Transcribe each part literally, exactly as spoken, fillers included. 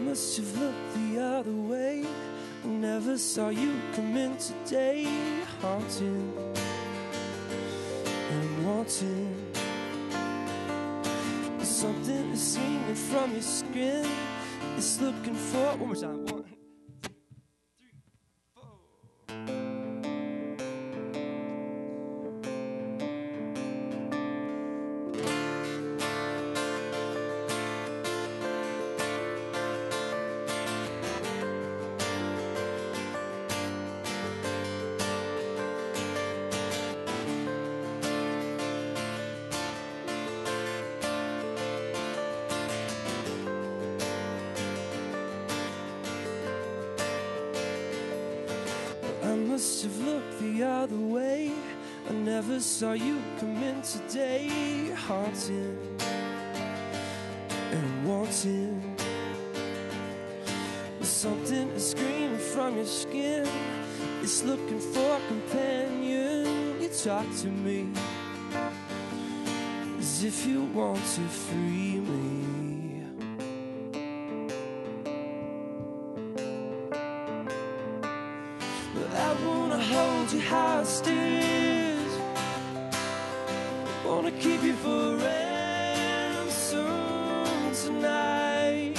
must have looked the other way. I never saw you come in today, haunting and wanting. Something is singing from your skin. It's looking for one more time. One, two, three, four. I must have looked the other way. I never saw you come in today, haunting and wanting. Something is screaming from your skin. It's looking for a companion. You talk to me as if you want to free me. I wanna hold you hostage, wanna keep you for ransom tonight.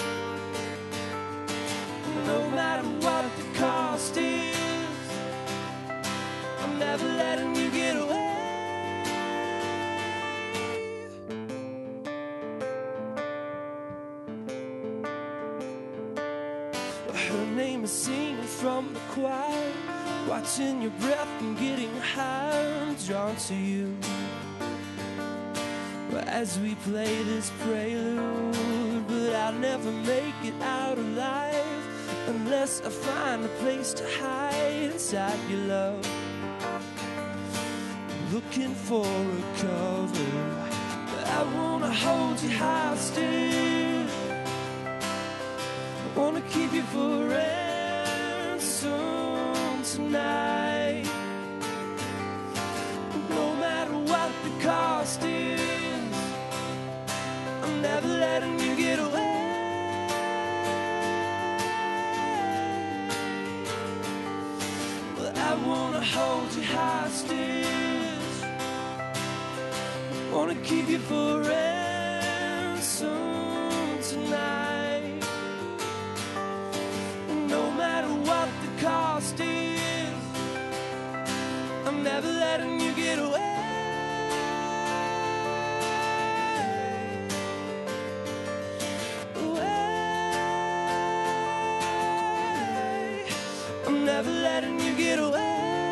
No matter what the cost is, I'm never letting you get away. Her name is singing from the choir, watching your breath and getting high. I'm drawn to you as we play this prelude, but I'll never make it out alive unless I find a place to hide inside your love, looking for a cover. I wanna hold you hostage, I wanna keep you for ransom tonight. No matter what the cost is, I'm never letting you get away. Well, I wanna hold you hostage, wanna keep you for ransom tonight. No matter what the cost is, I'm never letting you get away. Away. I'm never letting you get away.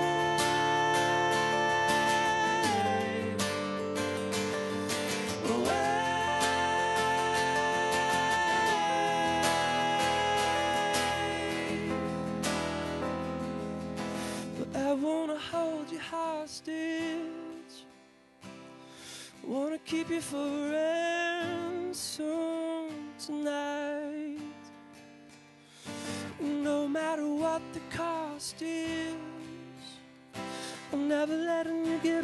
I wanna hold you hostage, wanna keep you for ransom tonight. No matter what the cost is, I'm never letting you get